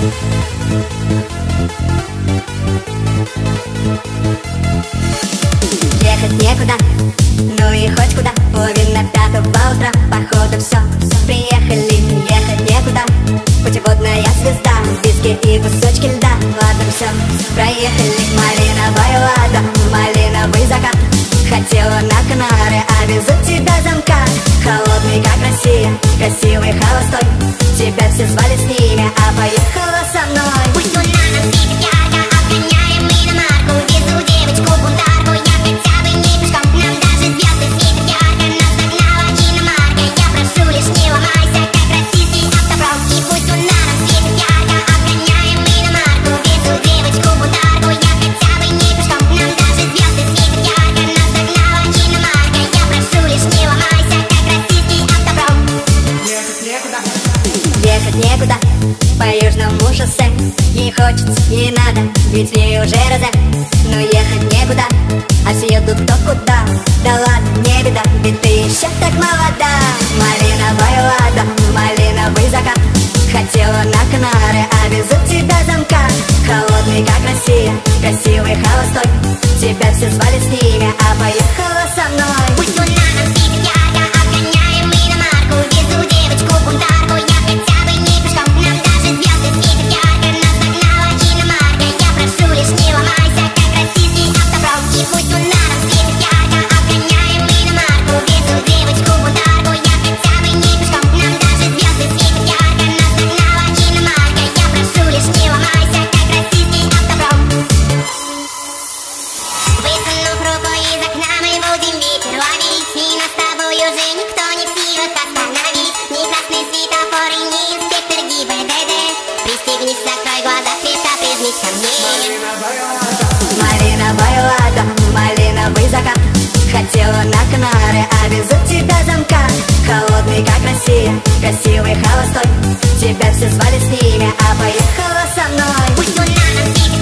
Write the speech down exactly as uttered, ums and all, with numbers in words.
Ехать некуда, ну и хоть куда. Половина пятого утра, походу все. Приехали, ехать некуда. Путеводная звезда, виски и кусочки льда. Ладно, все, проехали. Малиновая лада, малиновый закат. Хотела на Канары, а везут тебя замкат. Холодный, как Россия, красивый, холостой. Тебя все звали с ними, а поехала со мной. Пусть луна нам светит ярко, обгоняем мы иномарку. Везу девочку бунтарку, я хотя бы не пешком. Нам даже звезды светят ярко, нас догнала иномарка. Я прошу, лишь не ломайся, как российский автопром. И пусть луна нам светит ярко, обгоняем мы иномарку. Везу девочку бунтарку, я хотя бы не пешком. Нам даже звезды светят ярко, нас догнала иномарка. Я прошу, лишь не ломайся, как российский автопром. Ехать некуда, ехать некуда по южному шоссе. Не хочется, не надо, ведь мне уже розе. Но ехать некуда, а все едут кто куда. Да ладно, не беда, ведь ты еще так молода. Малиновая лада, малиновый закат. Хотела на Канары, а везут тебя замкат. Холодный, как Россия, красивый, холостой. Тебя все звали с ними, а поехала со мной. Пусть луна нам светит ярко, обгоняем мы иномарку. Везу девочку бунтарку, я хотя бы не пешком. Нам даже звезды светят ярко, нас догнала иномарка. Я прошу, лишь не ломайся, как российский автопром. И пусть луна нам светит ярко, обгоняем мы иномарку. Везу девочку бунтарку, я хотя бы не пешком. Нам даже звезды светят ярко, нас догнала иномарка. Я прошу, лишь не ломайся, как российский автопром. Высунув руку из окна, мы будем ветер ловить. И нас с тобой уже никто не в силах остановить. Ни красный светофор и ни инспектор ГИБДД. Пристегнись, закрой глаза, крепко прижмись ко мне. Малиновая лада, малиновый закат. Хотела на Канары, а везут тебя замкат. Холодный, как Россия, красивый, холостой. Тебя все звали с ними, а поехала со мной. Пусть луна нам светит